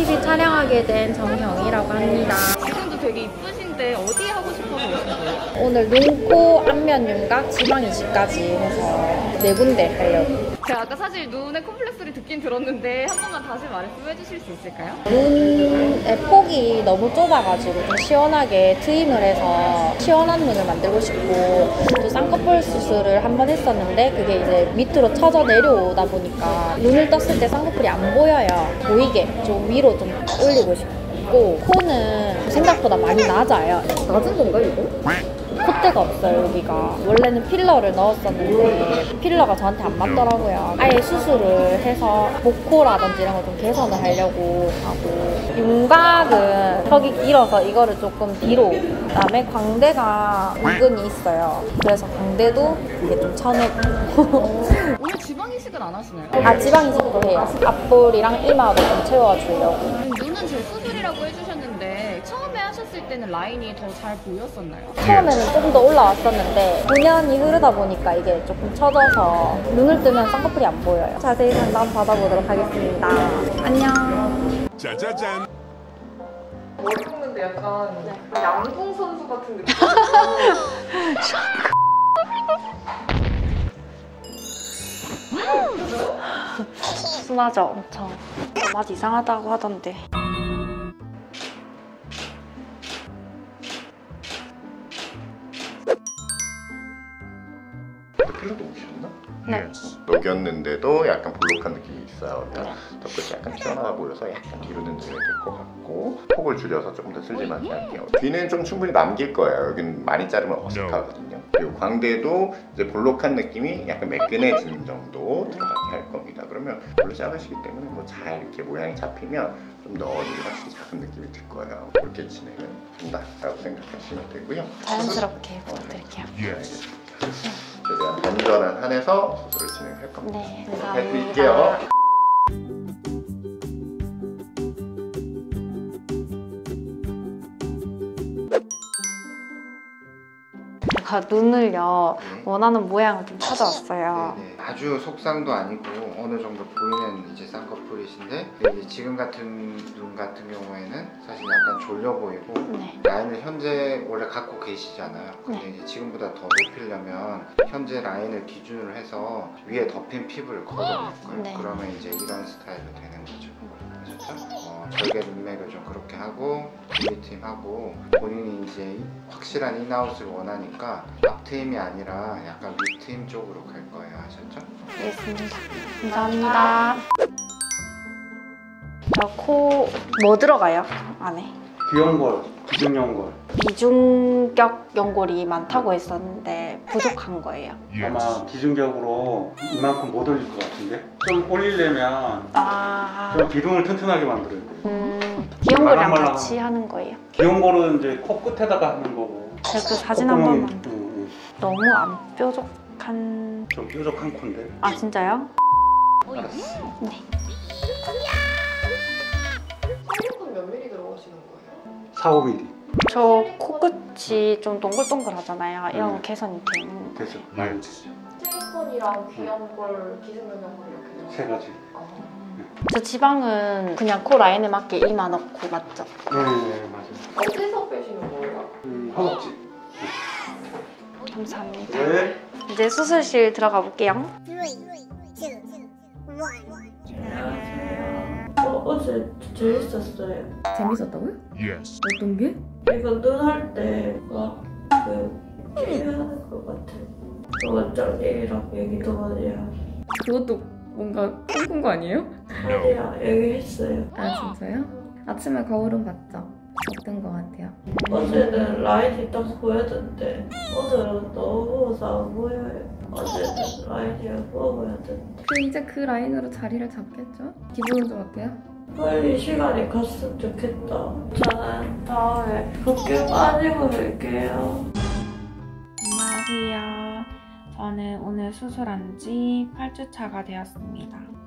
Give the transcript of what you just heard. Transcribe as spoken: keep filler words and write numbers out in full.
티비 촬영하게 된 정경이라고 합니다. 지금도 되게 이쁘신데 어디에 하고 싶어서 오신 거예요? 오늘 눈, 코, 안면 윤곽, 지방 이식까지 해서 네 군데 하려고. 제가 아까 사실 눈에 콤플렉스를 듣긴 들었는데 한 번만 다시 말씀해 주실 수 있을까요? 눈의 폭이 너무 좁아가지고 좀 시원하게 트임을 해서 시원한 눈을 만들고 싶고, 또 쌍꺼풀 수술을 한 번 했었는데 그게 이제 밑으로 쳐져 내려오다 보니까 눈을 떴을 때 쌍꺼풀이 안 보여요. 보이게 좀 위로 좀 올리고 싶고, 코는 생각보다 많이 낮아요. 낮은 건가요, 이거? 콧대가 없어요, 여기가. 원래는 필러를 넣었었는데 필러가 저한테 안 맞더라고요. 아예 수술을 해서 목코라든지 이런 거 좀 개선을 하려고 하고, 윤곽은 턱이 길어서 이거를 조금 뒤로, 그다음에 광대가 은근히 있어요. 그래서 광대도 이게 좀 쳐내고. 오늘 지방 이식은 안 하시나요? 아, 지방 이식도 해요. 앞볼이랑 이마도 좀 채워주려고. 눈은 제 수술이라고 해주셨는데 처음에 하셨을 때는 라인이 더 잘 보였었나요? 처음에는 조금 더 올라왔었는데 구 년이 흐르다 보니까 이게 조금 처져서 눈을 뜨면 쌍꺼풀이 안 보여요. 자세히 상담 받아보도록 하겠습니다. 안녕. 짜자잔. 머리 깎는데 약간 네. 양궁 선수 같은 느낌? 순하죠, 엄청. 맛 이상하다고 하던데. 필러도 오셨나? 네. 녹였는데도 약간 볼록한 느낌이 있어요. 네. 덮끝이 약간 튀어나와 보여서 약간 뒤로 늘려야 될 것 같고, 폭을 줄여서 조금 더 슬림하게 할게요. 뒤는 좀 충분히 남길 거예요. 여기는 많이 자르면 어색하거든요. 그리고 광대도 이제 볼록한 느낌이 약간 매끈해지는 정도 들어가게 할 겁니다. 그러면 원래 작으시기 때문에 뭐 잘 이렇게 모양이 잡히면 좀 더 얼굴이 확실히 작은 느낌이 들 거예요. 그렇게 진행을 한다라고 생각하시면 되고요. 자연스럽게 부탁드릴게요. Yes. 최대한 안전한 한에서 수술을 진행할 겁니다. 네, 해드릴게요. 감사합니다. 제가 눈을요, 원하는 모양을 좀 찾아왔어요. 네네. 아주 속상도 아니고 어느 정도 보이는 이제 쌍꺼풀이신데, 이제 지금 같은 눈 같은 경우에는 사실 약간 졸려 보이고, 네. 라인을 현재 원래 갖고 계시잖아요. 근데 네. 이제 지금보다 더 높이려면 현재 라인을 기준으로 해서 위에 덮인 피부를 걷어낼 거예요. 네. 그러면 이제 이런 스타일로 되는 거죠. 아셨죠? 어, 절개 눈매를 좀 그렇게 하고 윗트임하고, 본인이 이제 확실한 인아웃을 원하니까 앞트임이 아니라 약간 윗트임 쪽으로 갈 거예요. 아셨죠? 알겠습니다. 감사합니다. 저 코 뭐 들어가요? 안에? 귀연골, 기중연골. 이중격 연골이 많다고 했었는데 부족한 거예요. 아마 기중격으로 이만큼 못 올릴 것 같은데, 좀 올리려면 아, 좀 기둥을 튼튼하게 만들어야 돼요. 음, 기연골이랑 말랑말랑한 같이 하는 거예요. 귀연골은 이제 코 끝에다가 하는 거고, 제가 그 사진 한 번만. 콧구멍이, 음, 음. 너무 안 뾰족한. 좀 뾰족한 콘데. 아, 진짜요? 알았어. 네. 사육은 몇 미리 들어가시는 거예요? 사, 오 밀리미터. 저 코끝이 좀 동글동글하잖아요. 이런 거 개선이 되는. 됐어. 많이 됐어. 실리콘이랑 귀연골, 기승전결골 이렇게 세 가지. 저 지방은 그냥 코 라인에 맞게 이마 넣고 맞죠? 네, 네, 맞아요. 어디서 빼시는 거예요? 음, 허벅지. 감사합니다. 네. 이제 수술실 들어가 볼게요. 어, 어제 재밌었어요. 재밌었다고요? Yes. 어떤 게? 이거 눈 할 때 막 그 게임하는 것 같아요. 또 원장님이랑 얘기도 많이 하고. 그것도 뭔가 꿈꾼 거 아니에요? 아니야, 얘기했어요. 아 진짜요? 아침에 거울은 봤죠? 어떤 거 같아요? 어제는 라인이 딱 보였는데 오늘은 너무 안 보여요. 어제는 라인이 예뻐 보였는데 그 이제 그 라인으로 자리를 잡겠죠? 기분은 좀 어때요? 빨리 시간이 갔으면 좋겠다. 저는 다음에 붓기 빠지고 올게요. 안녕하세요. 저는 오늘 수술한 지 팔 주 차가 되었습니다.